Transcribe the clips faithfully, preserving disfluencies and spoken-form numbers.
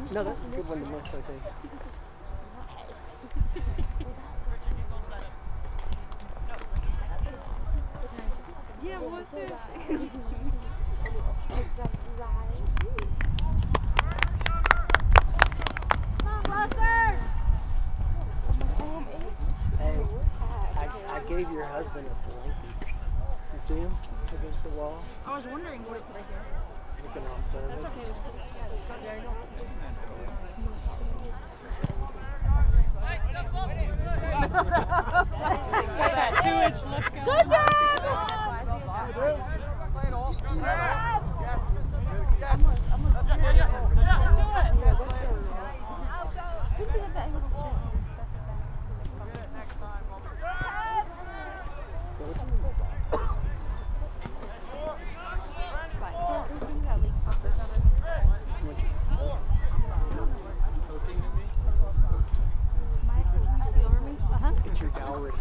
No, that's a good one to miss, I think. Yeah, what's it? Hey, I, I gave your husband a blankie. You see him against the wall? I was wondering what did I hear? Looking all serving. That two-inch look. Good job! It's your dowry.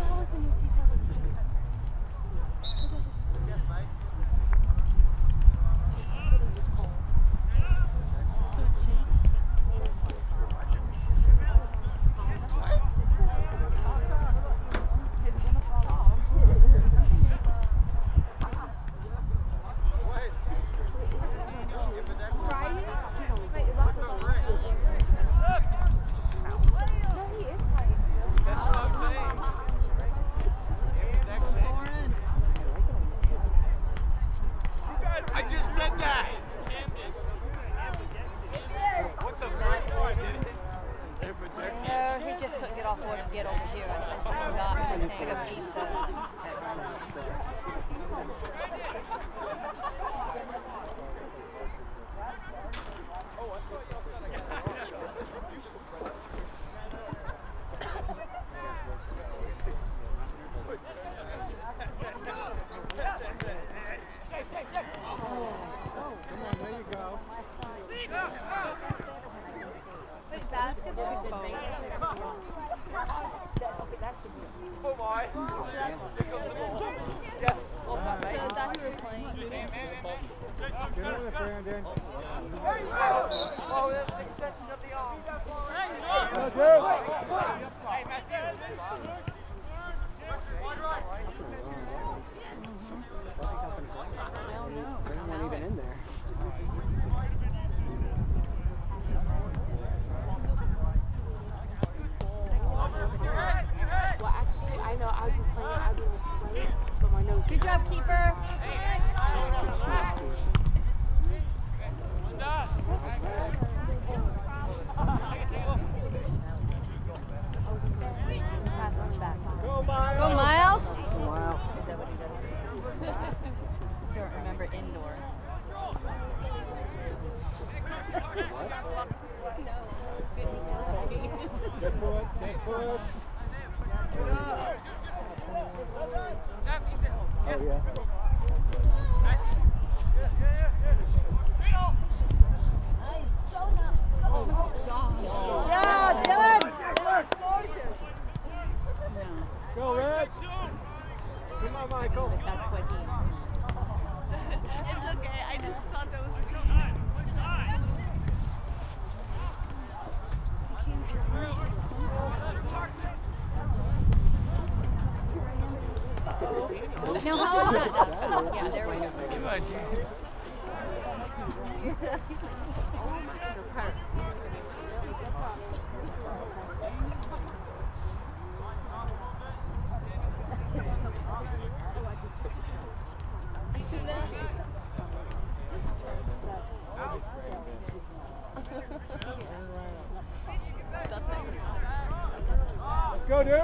Go, Duke!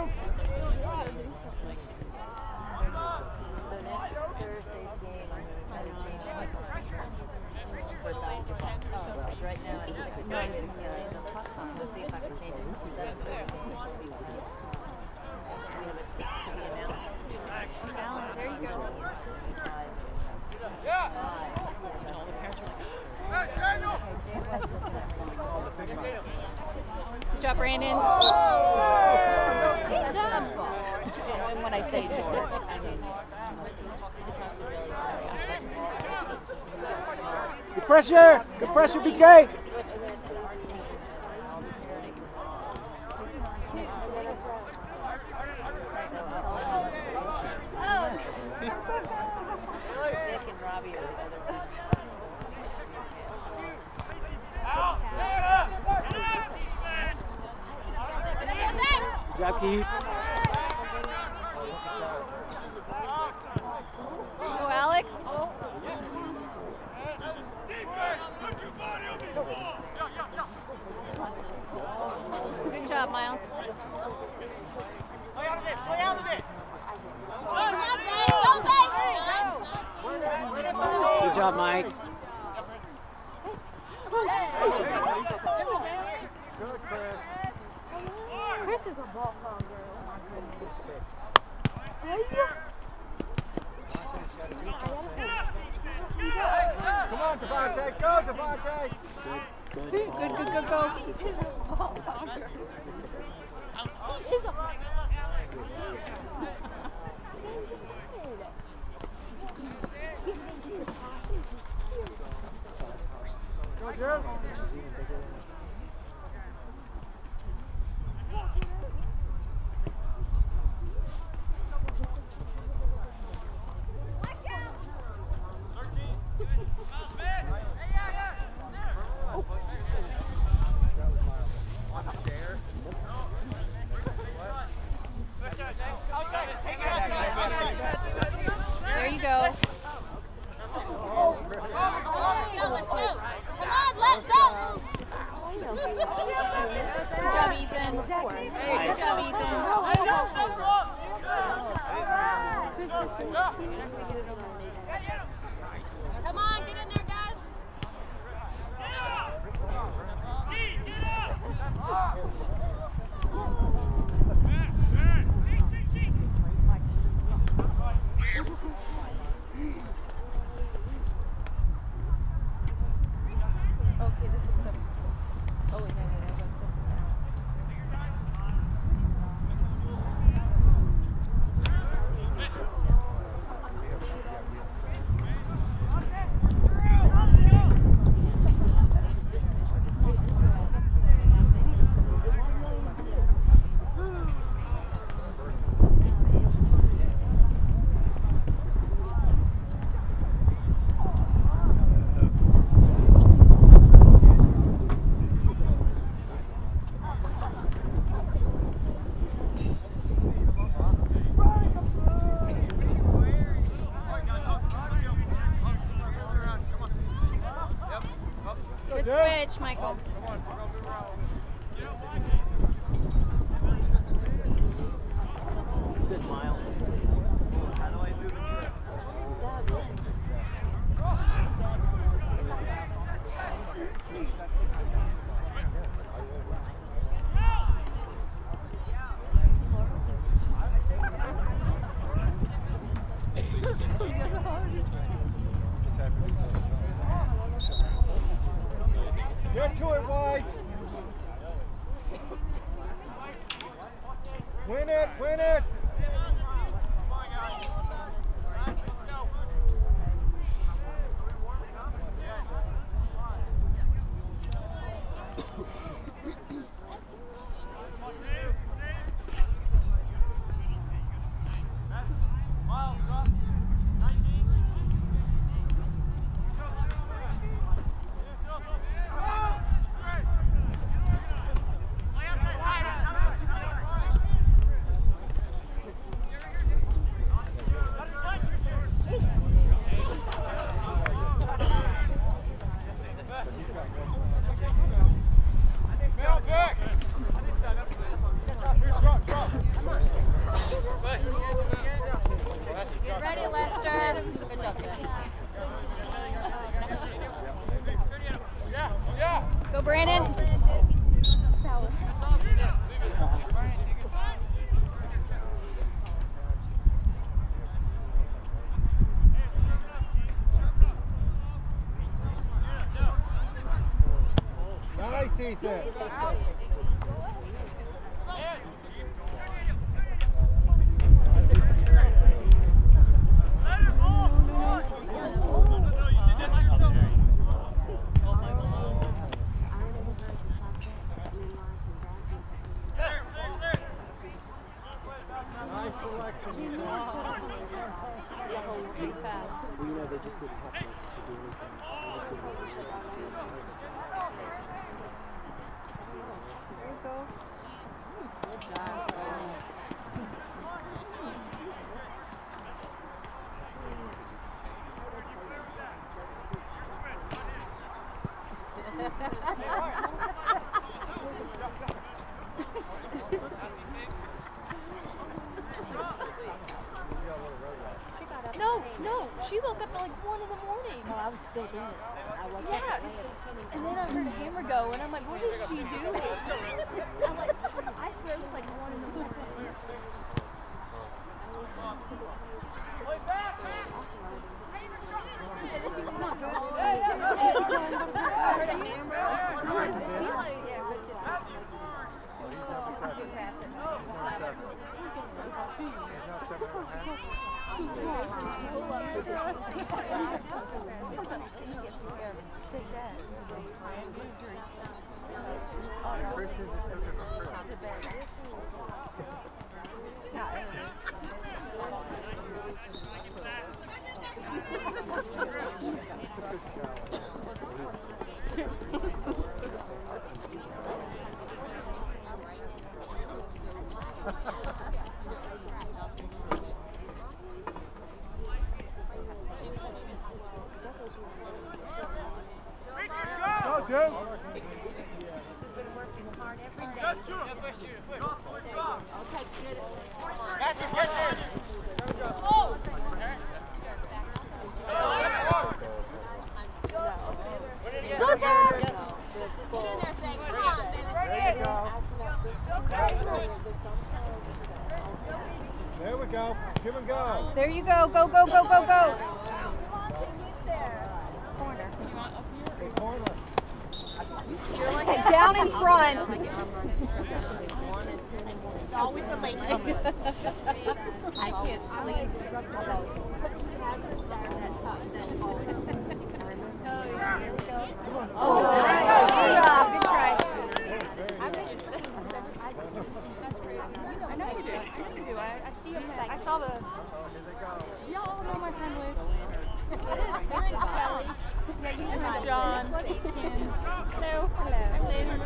Good job, Brandon. And when I say George, I mean good pressure! Good pressure, B K! Dick and Robbie are the other two. Good job, Keith. Go, Alex. Good job, Miles. Play out of it, play out of it. Good job, Mike. Good, Chris. Chris is a ball hogger. Come on, Devontae, go, Devontae. Good, Good, ball. good, good, go. He is a ball hogger. He is a ball hogger. Go, Jim. She's even bigger than us. There you go. Good job, Ethan. Good job, Ethan. Come on, get in there, guys. Okay, this is some. Oh, wait, no, no, no. Good switch, Michael. Good, Miles. Get to it, White. Win it, win it. Get ready, Lester. Good job, Go, Brandon. Nice, Ethan. Well, you know, they just didn't have to, to do anything. They just didn't have to do anything. There you go. Good job. No, no, she woke up at like one in the morning. No, I was still doing it. I woke Yeah, up and then I heard a hammer go, and I'm like, what is she doing? I'm like, I swear it was like one in the morning. And then she's like, come on, girl. I heard a hammer. I'm like, I feel like, yeah, good job. I'll get past it. Go, Duke! There we go. Give and go. There you go. Go, go, go, go, go. Corner. Okay, down in front. Always the late comers. I can't sleep. Oh, yeah. Good job. Good try. I know you do. I know you do. I, I see him. I saw the. Y'all know my friend Liz. Yeah, you know John. Hello. I'm Liz.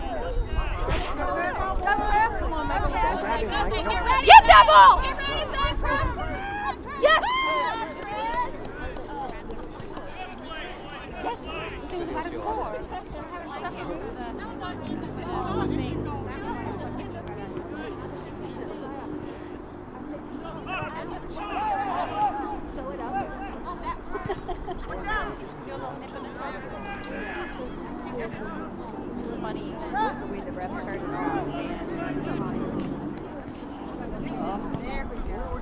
Come on, Michael. Get ready. Get that ball! Get ready, son. Cross. Yes! Yes! He was about to score. Show it up. It's funny, the way the ref turned it off, and oh, there we go.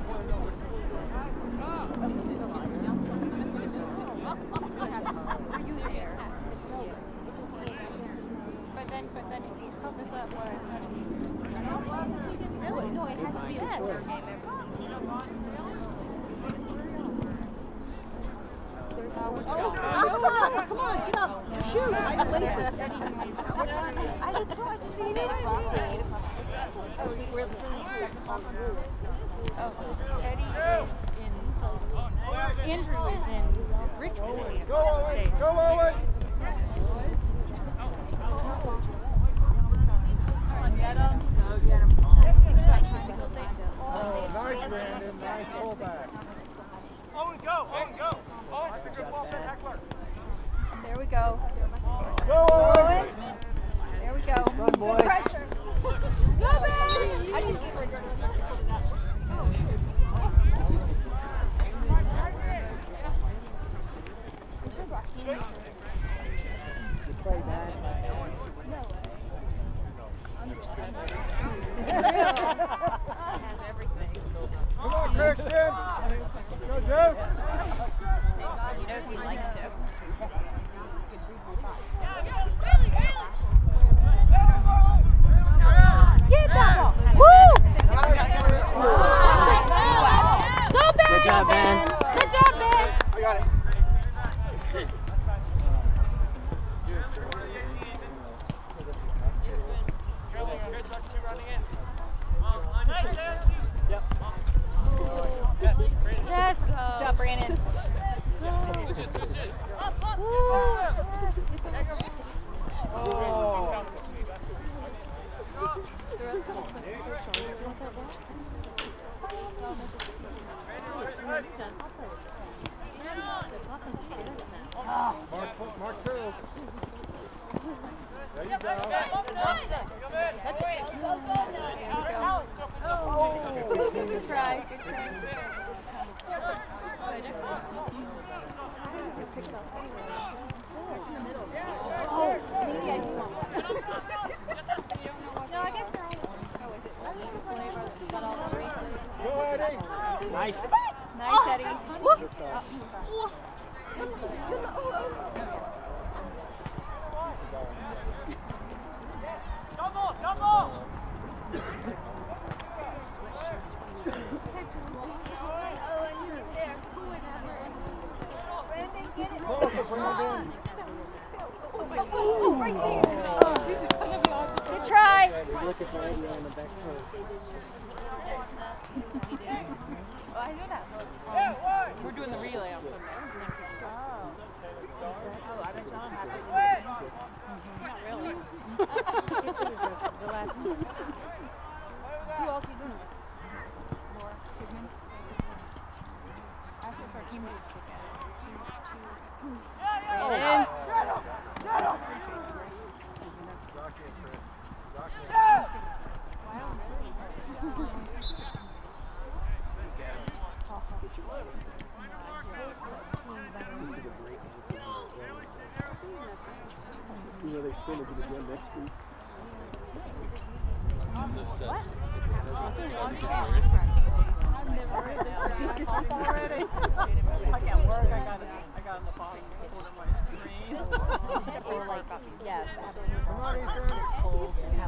But then, but then if he held this up, what? Really? No, it has to be a short game. Awesome! Come on, get up. Shoot. I I did try to beat it. We're playing second ball. Oh, Eddie is in, Andrew is in Richmond. Go, Owen! Go, Owen! Get him. Go get him. Oh, nice, Brandon. Nice pullback. Owen, go! Owen, go! Oh, that's a good ball for Heckler. There we go. Go, Owen! Owen. There we go. Run, boys. Good pressure. Go, Ben! I just keep her. You play that. I have everything. Come on, Christian! Go, Duke! You know he likes to. Get that ball! Woo! Brandon. Oh. Mark, mark two. There you go. Good try. Good try. Oh, no, I guess they're all. Go, Eddie. Nice. Nice, Eddie. Double, double. Pull for Brandon. Good try. They're looking for Eddie on the back post. Oh, I know that. Um, we're doing the relay on Sunday. Oh. Oh, I bet y'all have to. Not really. The last one. Who else are you doing with? Laura Kidman. I have to for a team to kick at it. Brandon. You know they spin it again next week. I've never heard of this already. I can't work. I got it. I got in the bottom corner of my screen. Or like, yeah, absolutely. Come on, Ethan. It's cold. Yeah.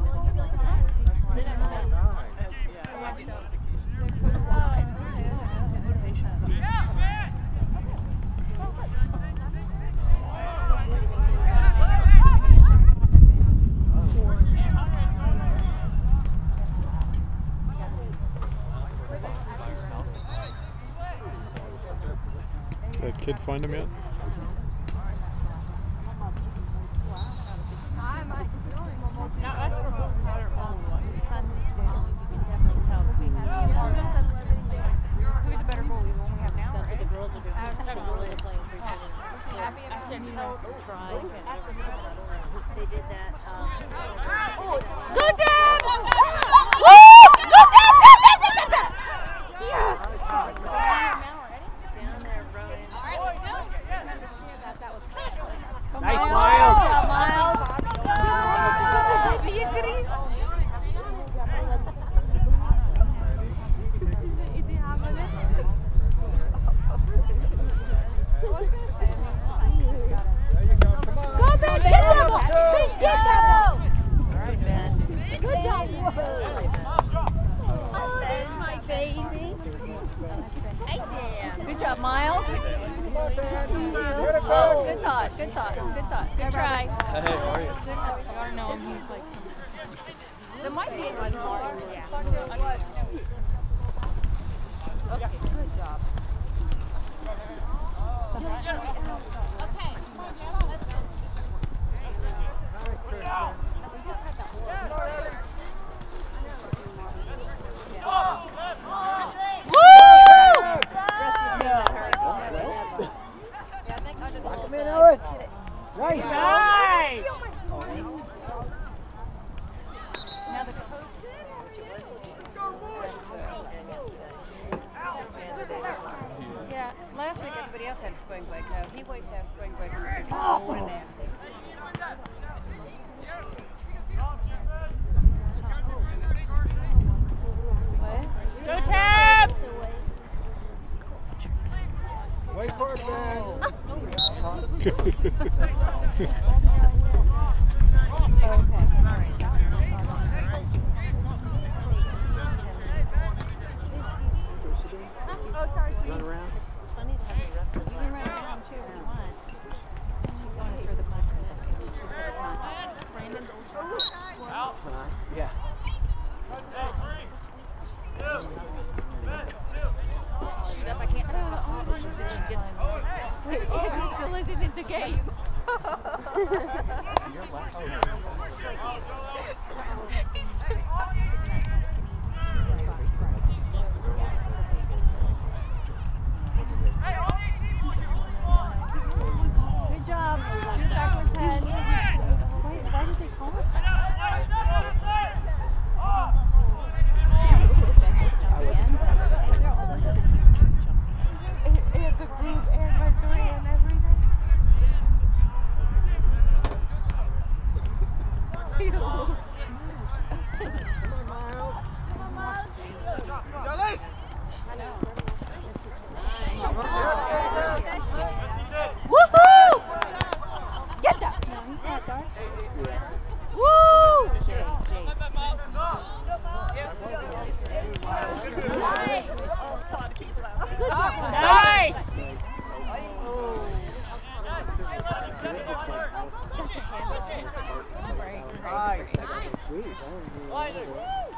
That kid find him yet? Who's a better goalie, the one we have now? That's what the girls are doing. I have a goalie playing three seconds. I said, you know, try. They did that. Go Tabb! Woo! Go Tabb! Tabb! Tabb! Tabb! Yes! Down there, Rowan. All right, let's go. Nice, Miles. Miles. Go, Ben! Get that ball! Get that ball! All right, Ben. Good job. Oh, that's my baby. Good job, Miles. Come on, Ben. Get it, Oh, Ben. good thought, good thought, good thought. Good try. Hey, how are you? You gotta know him, he's like... There might be a more. Yeah. Okay, good job. Okay. Let's go. Come in, Owen. Nice. Nice. Now the coach. Yeah, last week everybody else had spring break. No, he waits to have spring break. Oh, what a nasty. Go Tabb! Wait for it, Ben. Run around. You can run around too if you want. He's going to throw the puck. Brandon's Nice. Yeah. shoot up. I can't throw the game. Good job. Good backwards head. Why, why did they call it that? And the group and my three and everything. Come on, Miles. Come on, Miles. Charlie! Woohoo! Get that! Woo! Nice. Nice! Nice. Sweet. Let's go,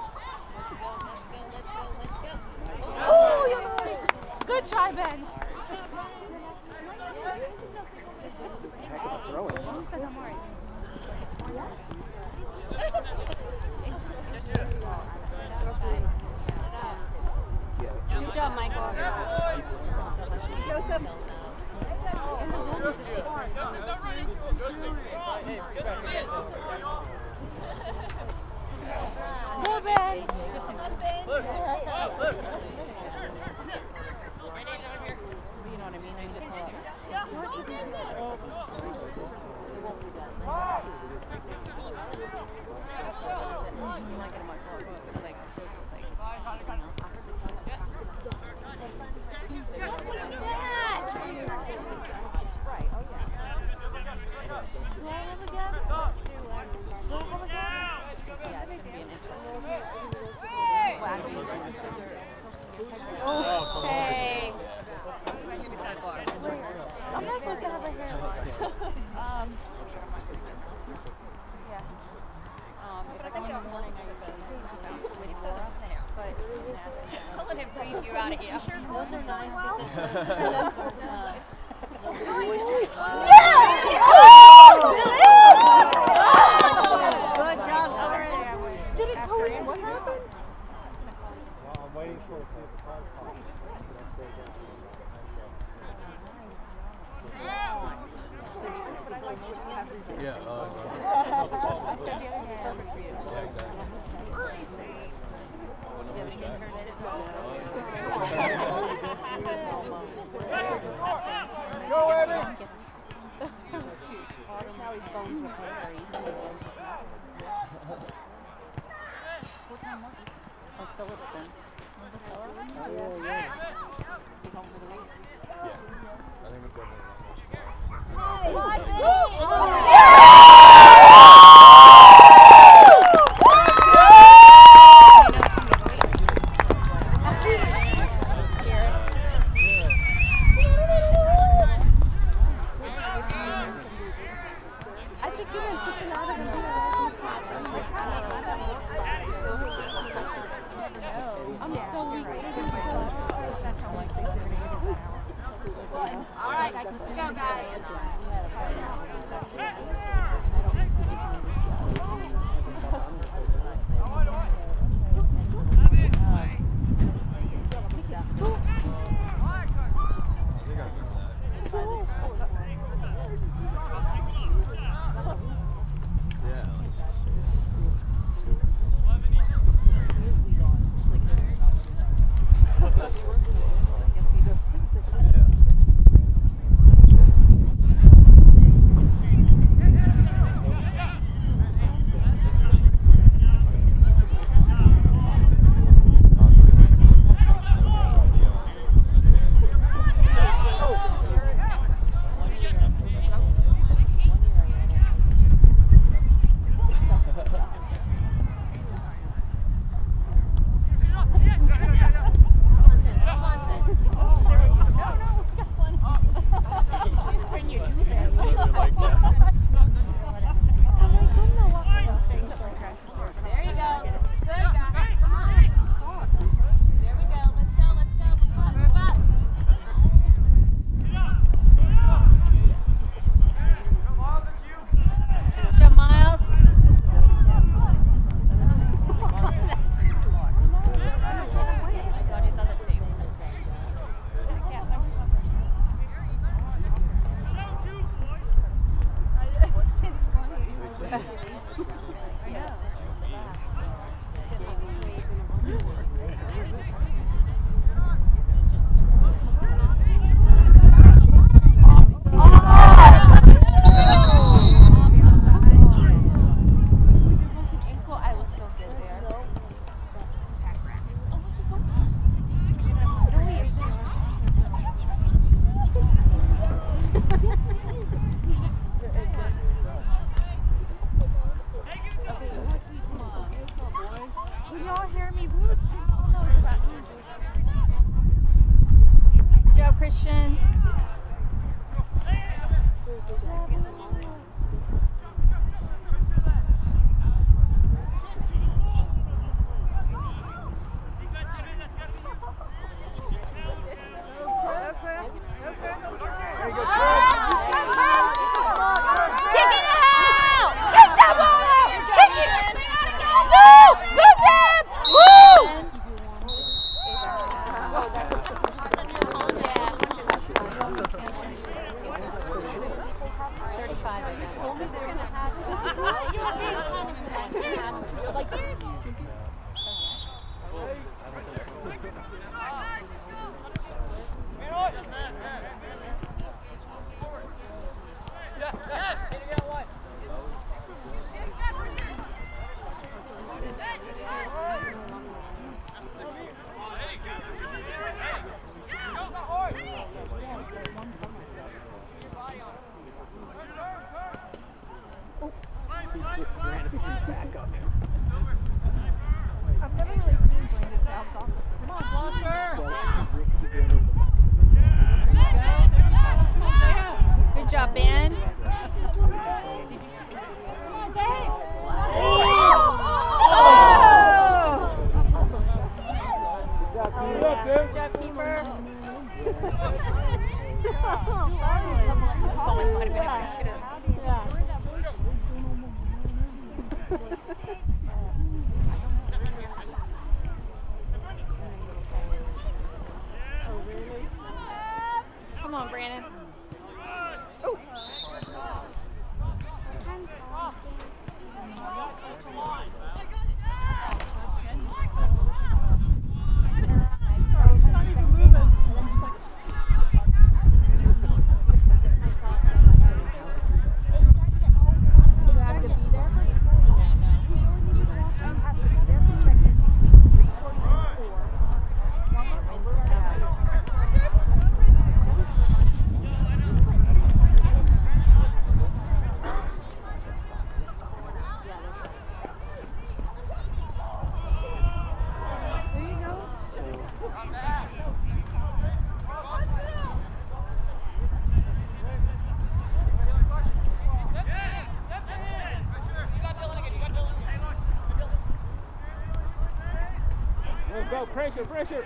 let's go, let's go. Oh, you're good try, Ben. Heck of a throw. Good job, Michael. Joseph. Go, Ben. Look! Look! You know what I mean? I just call it. Hey. I'm not supposed to have a hairline. Um, yeah. Um, if I go in the morning, I usually twenty-four, but I'll let him breathe you out of here. Sure, those are nice because uh, good job, sorry. did it go in? What happened? Well, I'm waiting for it to see if the car's calling. Yeah, uh, yeah, exactly. Go, Eddie! Now his bones were hurt. He's in the bones. What time was it? Oh, Phillipson. Oh, yeah, yeah. He's home for the week. Yeah. I think we're going I think you didn't put it out of the I'm so weak. All right, let's go, guys. thirty-five, I I've never really seen Brandon bounce off. Come on, Gloucester! Good job, Ben. Come on, Dave! Oh! Good job, Good job, keeper. Come on, Brandon. Ooh. Let's go, pressure, pressure.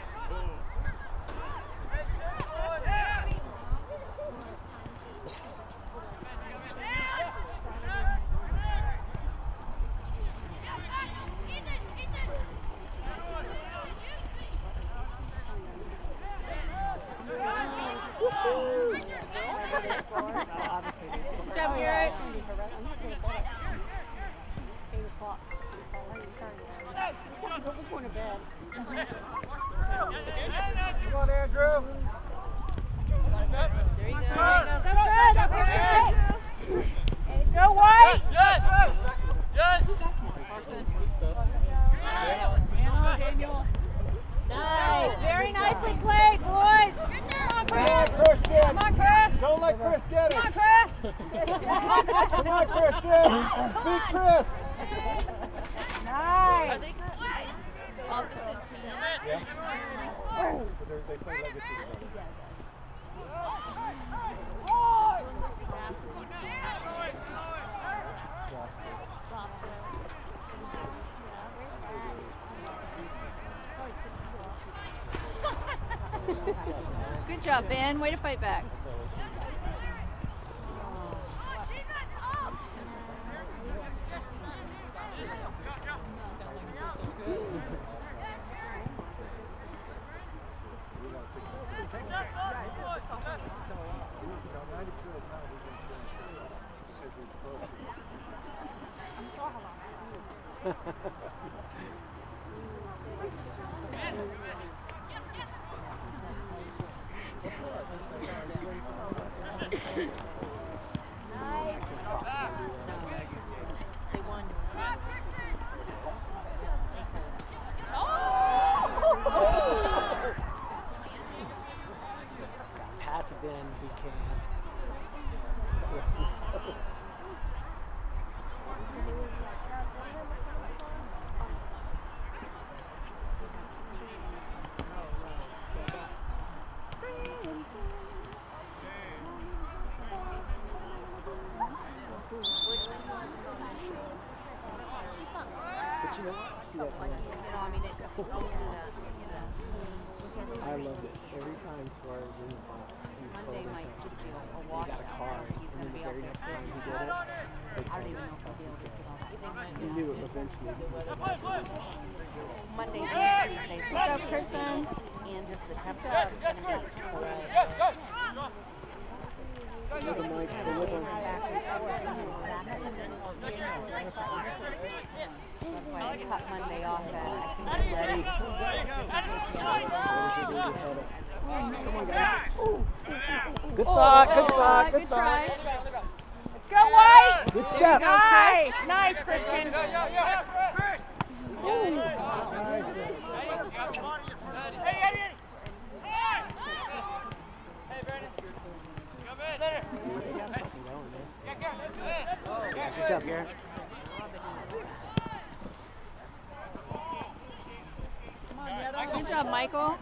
Good job, Garrett. We're going to bed. Come on, Andrew. There you go. Go, Fred! Go, Fred! Go, White! Yes! Yes! Nice. Very nicely played, boys. Come on, Come on, Chris. Christian. Come on, Chris. Don't let Chris get it. Come on, Chris. Come on, Christian. Beat Chris. Nice. Opposite team. Yeah. But they they play legacy together. Good job, Ben. Way to fight back. Pat's been became. But you know what? I loved it. Every time Suarez in the box, he told us he got a car, and then the very next time he did it, they told him. He knew it eventually. Mondays and Tuesdays. What's up, Kristen? And just the temperature is going to be cold. Look at Mike, stay with him. That's why I cut Monday off and I think it's ready. Just in case we have to. Come on, guys. Good shot, good shot, good shot. Let's go, White! Good step. Nice, nice, Christian. Good job, Garrett. Good job, Michael.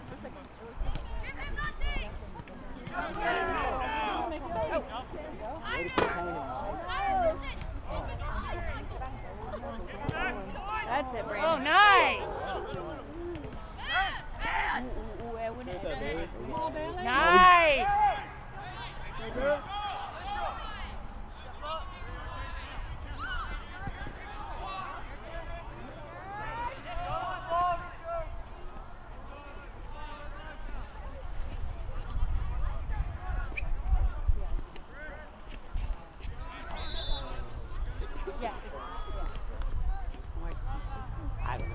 That's it, Brandon. Oh, nice! Nice! Yeah. I don't know.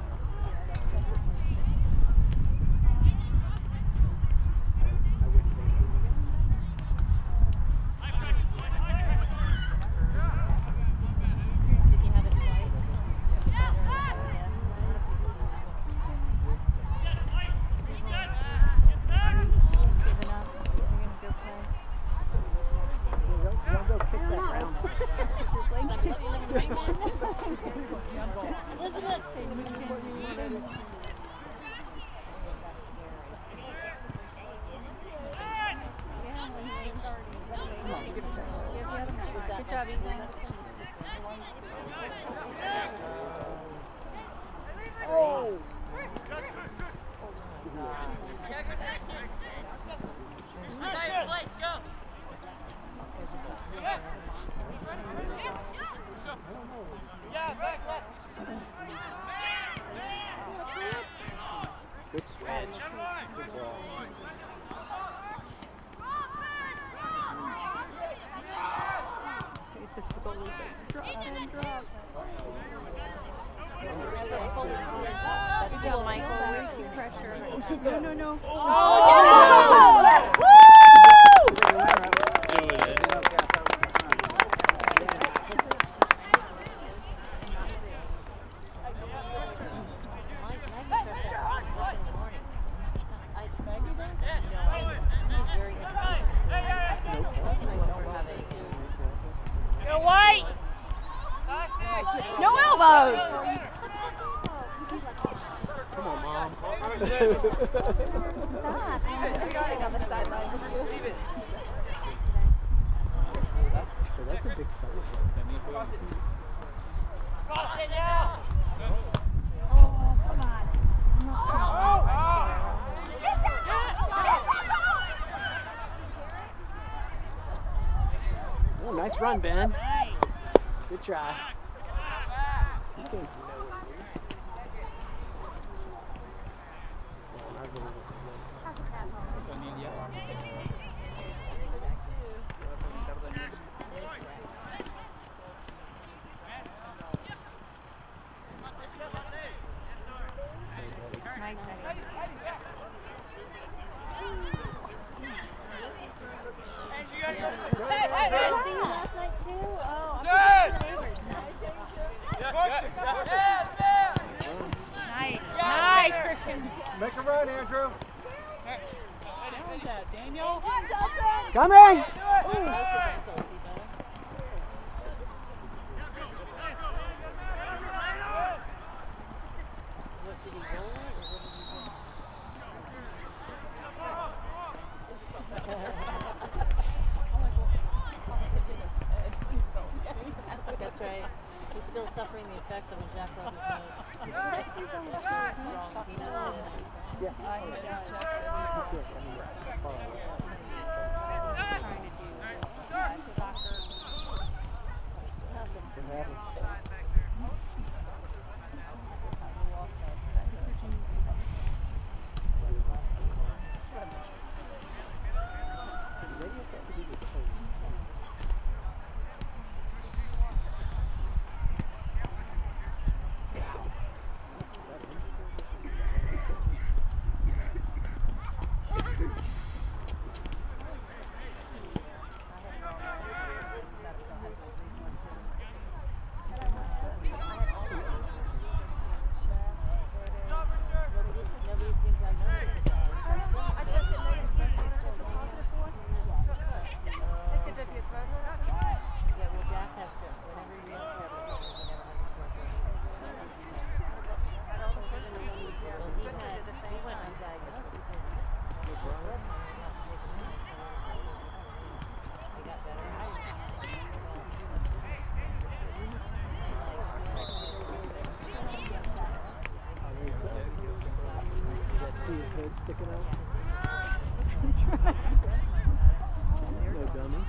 Good job, Ethan. Oh! Good stretch. Good ball. Good job, Michael. Where's the pressure? No, no, no. Oh, yes! Go White! No elbows! Come on, Mom. So that's a big shot. Cross it now! Oh, come on. Oh, nice run, Ben. Nice. Good try. Nice, nice, Christian. Make a run, Andrew. Daniel? Coming! That's right. He's still suffering the effects of a jacked up his nose. Strong peanut. Yeah. head sticking out. That's right. No dummy.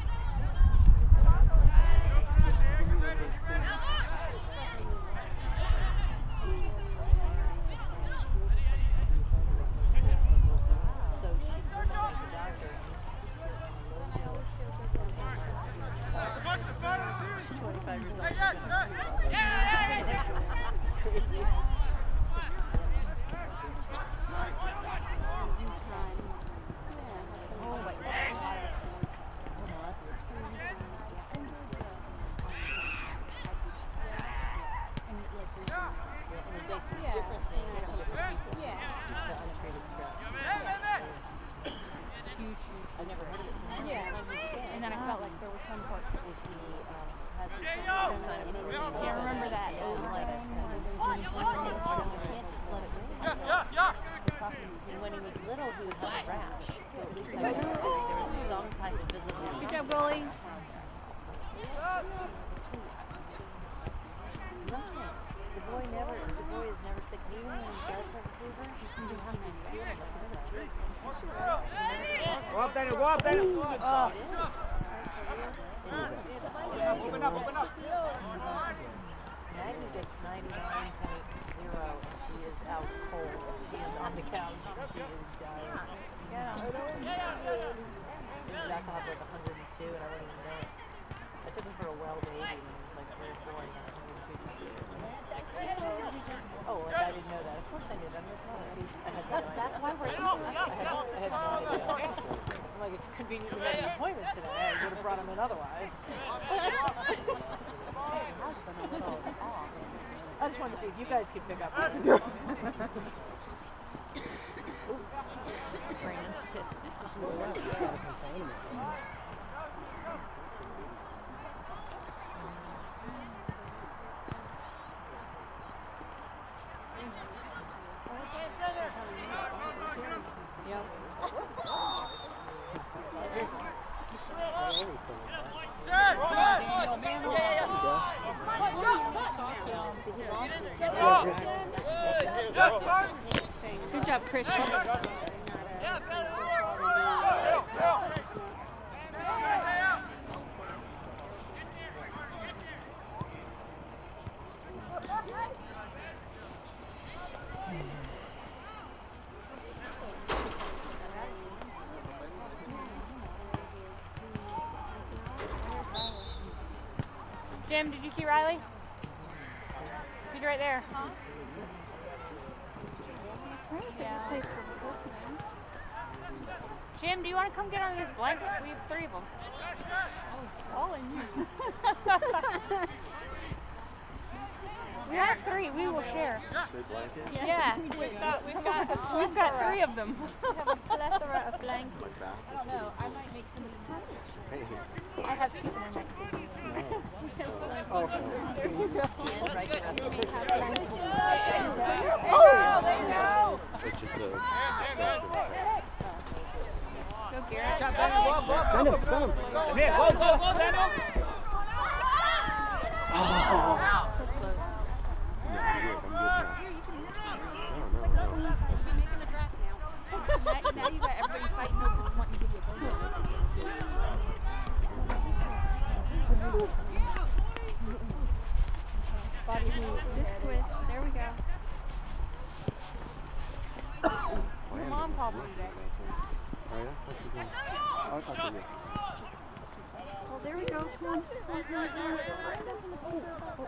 I just wanted to see if you guys could pick up. Good job, Christian. Jim, did you see Riley? He's right there. Huh? Yeah. Jim, do you want to come get under this blanket? We have three of them. All in you. We have three. We will share. Yeah. Yeah. We've got, we've got, a We've got three of them. We have a plethora of blankets. No, I might make some of the package. I have two in my Oh, Oh, there you go. It's just a... Go, Garrett. send him, send him. Come here, go, go, go, Daniel. Oh. Now you got everybody fighting over wanting to give you a blanket. Body move. This twist. There we go. Your mom called me today. Oh yeah? What's she doing? I'll talk to you. Well, there we go. Come on. Come on, come on, come on.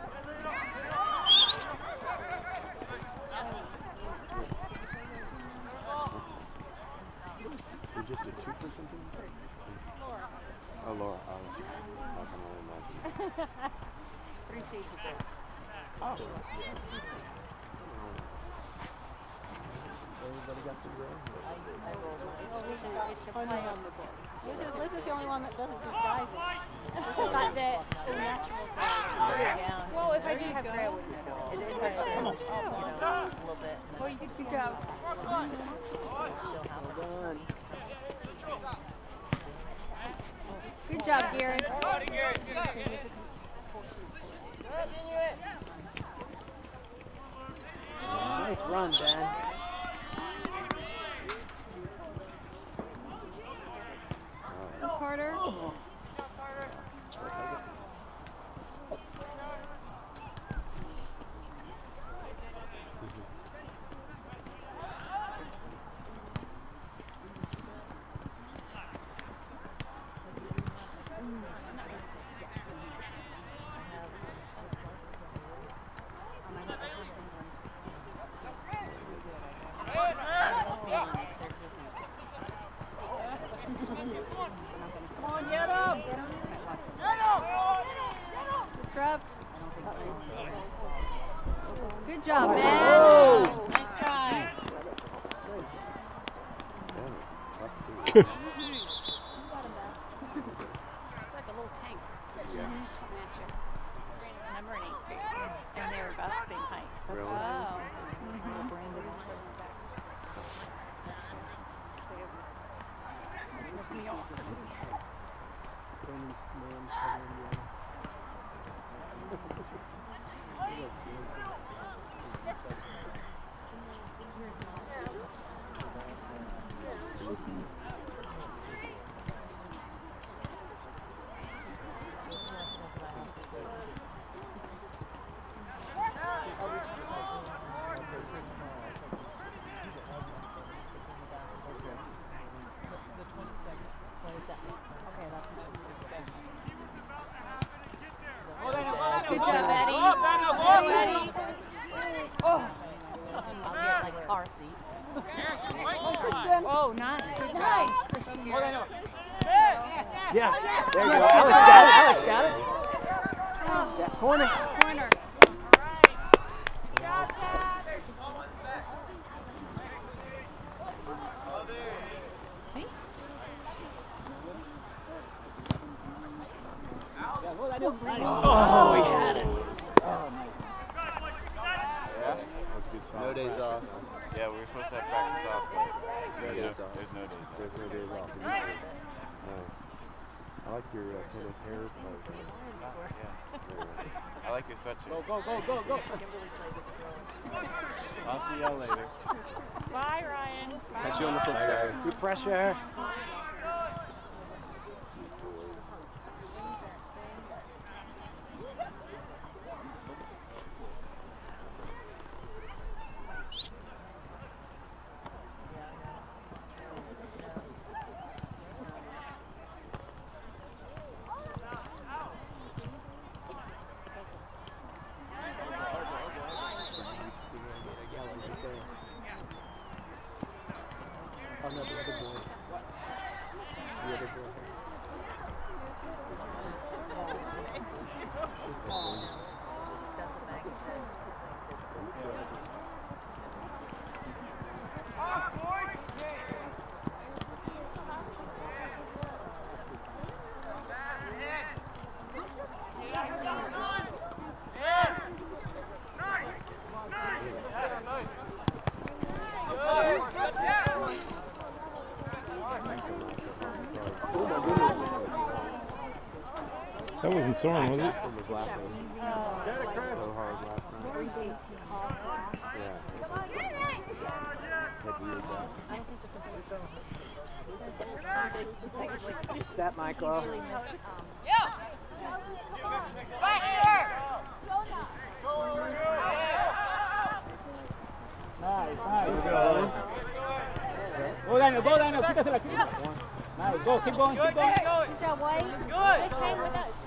Is it just a two for something? Oh, Laura. I was, I can only imagine. Three shades of gray. Oh. Everybody got to grow. I rolled mine. It's a play on the book. Liz is, Liz is the only one that doesn't disguise it. This is not the, the natural Yeah. Well, if I did have gray, I wouldn't know. It's because of, you know, a little bit. Well, you did good job. Done. Good job, Garrett. Nice run, Dan. tough too. It's like a little tank. Yeah. Coming at you. Number an eight grade. And they're about the same height. Really? Oh. Brandon's man covering the other. Good job, Eddie. Go up, Daniel, go Go, up. Eddie. Oh. I'll get like car seat. Oh, nice. Nice. Go, Daniel. Yeah, there you go. Alex got it. Alex got it. Yeah, corner. Corner. See? Oh, he had it. Oh, nice. Yeah? That's good No days off. Yeah, we were supposed to have practice off, but No you know, days off. there's no days off. There's no days off. Nice. I like your uh, tennis hair. But, uh, Yeah. I like your sweatshirt. Go, go, go, go, go. I'll see y'all later. Bye, Ryan. Bye. catch you on the flip side. Good pressure. Oh no, the other board. The other board. That wasn't Soren, was it? That was last one. So hard last time. Yeah. Had weird back. It's that, Michael. Nice, nice. Go, Daniel, go, Daniel. Quítasela, quítasela. Nice, go, keep going, keep going. Good job, White. Good. Hang with us.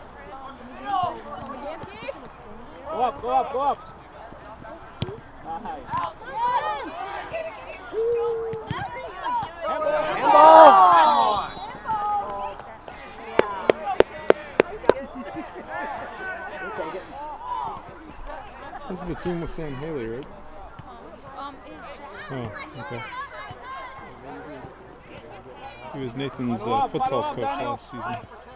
Go up, go up, go up. Nice. Handball! We'll take it. This is the team with Sam Haley, right? Um, Oh, okay. He was Nathan's uh, futsal coach last season.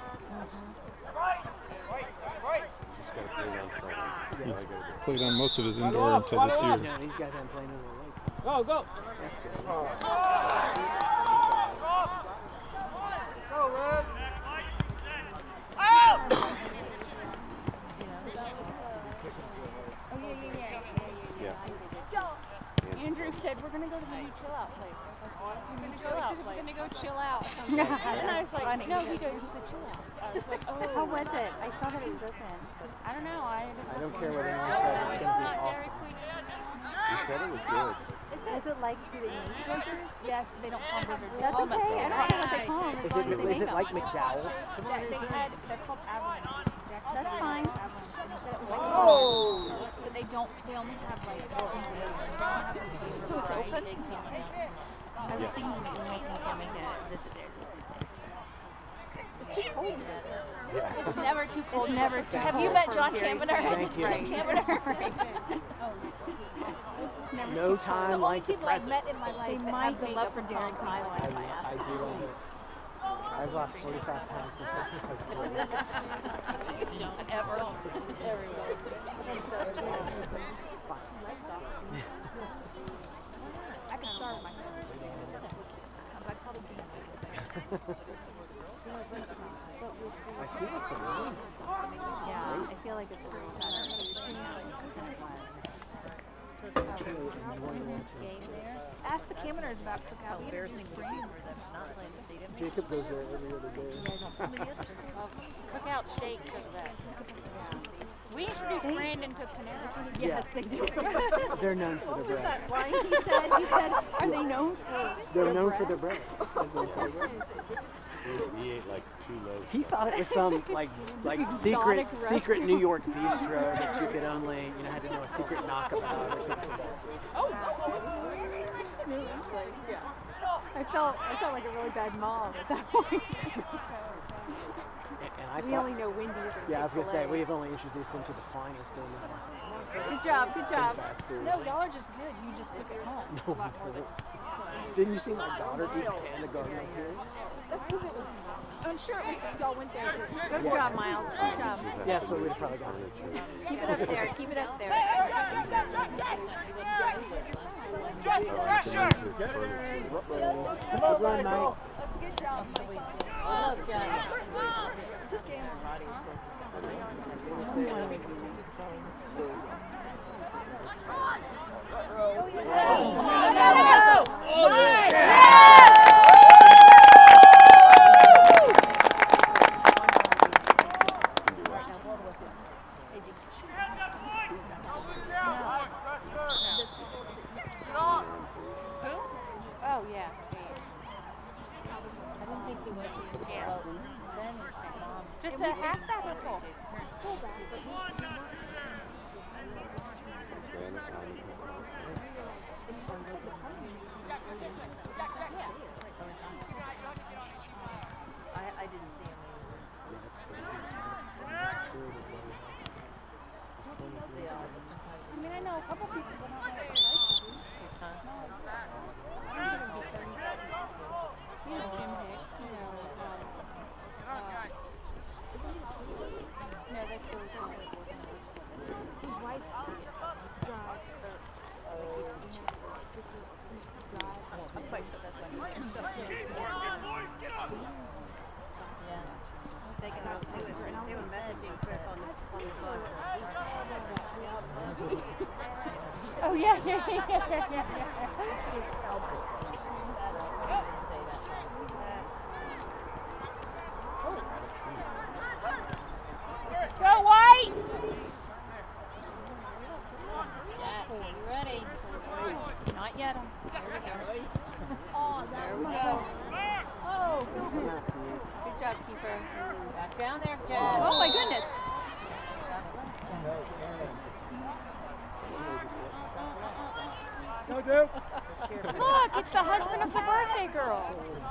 He's played on most of his indoor until this year. Yeah, these guys haven't played in the league. Go, go. That's good. Go, Red. Oh, yeah, yeah, yeah. Yeah. Andrew said, we're going to go to the new chill out place. I was like, new chill out place. We're gonna go chill out. And I was like, no, we don't. The chill out. I was like, oh. How was it? I saw that it was open. I don't know. I, I don't care what anyone says. It's going to be awesome. You said it was good. Is it like, do they make blizzards? Yes, they don't call blizzards. That's call them okay. I don't care what they call them. Is it, is it like McDowell? They had, they're called avalanche. That's fine. Oh! But they don't, they only have like, they don't have a so it's open? I was thinking that you might think they make it visit there. It's too cold. It's never too cold. It's never too Have cold you met for John Gary Cambener? Thank you. John Cambener. no time like the present. met in my life. They might make up for Darren's highlight. I, I do love it. I've lost forty-five pounds since I was born. Ever. I can start my I'd probably be I feel like the rain Yeah, I feel like it's really better. Ask the Cameroners about cookout eaters in spring. Jacob goes there every other day. Cookout steaks over there. We introduced Brandon to Panera. Yes, they do. They're known for their bread. Why he said, he said, are they known for They're their known bread? for their bread. He, he ate like two loaves. He thought it was some like like secret secret New York bistro that you could only, you know, had to know a secret knockabout or something. Oh, yeah. I felt I felt like a really bad mom at that point. And I we thought, only know Wendy's and yeah, I was gonna say Chick-fil-A. we've only introduced him to the finest in uh, Good job, good job. fast food. No, y'all are just good. You just took it home. No, we don't. Didn't you see my daughter eat Canada garlic here? That's because it was. I'm sure it was. Y'all went there. Too. Good Yeah. job, Miles. Good job. Yes, but we'd have probably gone. Keep it up there. Keep it up there. Come on, run, Mike. Good job, Mike. Oh, God. This is game. Oh, yeah. I didn't think he was. Yeah. Just a half back or full? Full back. I, I didn't see him. I mean, I know a couple people, but not like the price. You know, Jim Hicks, you know, um, uh, no, that's really cool. His wife drives, a place that that's what he yeah. They can all do it. They were messaging Chris on the, on the bus. Oh, yeah, yeah, yeah, yeah, yeah. Go White! Yeah, you ready? Not yet. Oh, there we go. Oh, good job, keeper. Back down there, Jen. Oh my goodness. Go, Duke. Look, it's the husband of the birthday girl.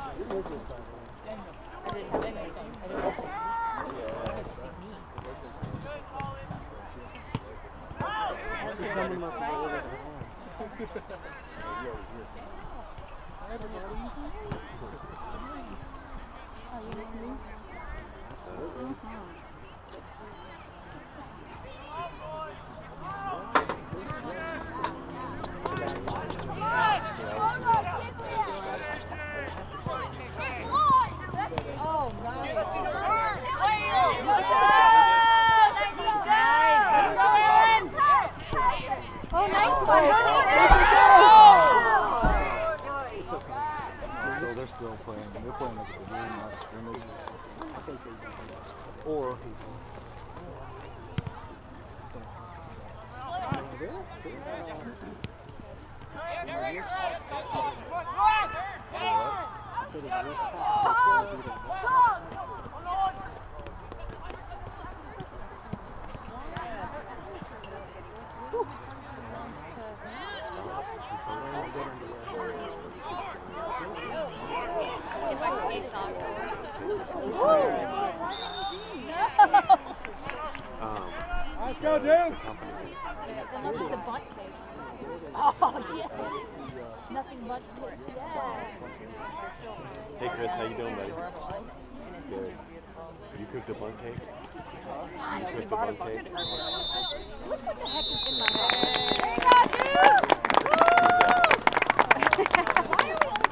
I didn't have anything. I didn't listen. So someone must have ordered it. Oh, you just moved? Oh, nice. Oh, nice one. It's okay. So they're still playing. They're playing at the beginning, not scrimmage. I think they do. Or Let's go, Duke. Unless it's a bunt cake. Oh, yeah. Nothing but tips, yeah. Hey Chris, how you doing, buddy? Good. You cooked a bun cake? You cooked a bun cake? What the heck is in my mouth? Why are we